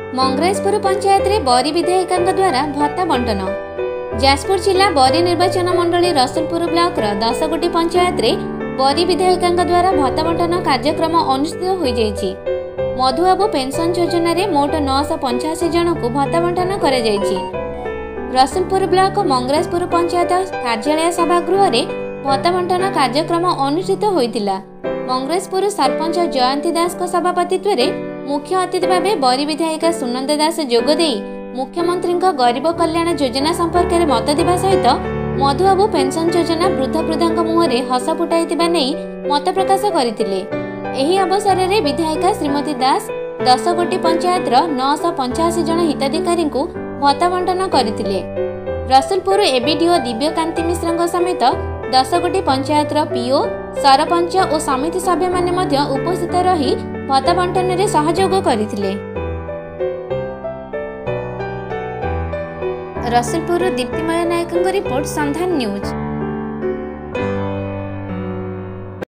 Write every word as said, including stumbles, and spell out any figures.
मंगराजपुर पंचायत रे बरी विधायिका द्वारा भत्ता बंटन। जाजपुर जिला बरी निर्वाचन मंडली रसुलपुर ब्लॉक रो दसगोटी पंचायत रे बरी विधायिका द्वारा भत्ता बंटन कार्यक्रम अनुष्ठित हो जाइछि। मधुबाबू पेंशन योजना रे मोट नौ सौ पंचाशी जन को भत्ता बंटन करे जाइछि। रसुलपुर ब्लॉक मंगराजपुर पंचायत कार्यालय सभागृह रे भत्ता बंटन कार्यक्रम अनुष्ठित होइतिला। मंगराजपुर सरपंच जयंती दास को सभापतित्व रे मुख्य अतिथि भावे बरी विधायिका सुनंदा दास जोगदे मुख्यमंत्री गरीब कल्याण योजना संपर्क में मत देवा सहित मधुबाबू पेंशन योजना वृद्ध वृद्धा मुहरे हस फुटाइथिबा नै मत प्रकाश करथिले। एही अवसर में विधायिका श्रीमती दास दसगोटी पंचायत नौ सौ पंचाशी जन हिताधिकारी को भत्ता बंटन करथिले। रसुलपुर एबीडीओ दिव्यकांति मिश्र समेत दसगोटी पंचायत पीओ सरपंच और समिति सभ्य माने मध्य उपस्थित रही भत्ता बंटन में सहयोग करथिले। Rasulpur Diptimay Nayak report Sandhan news.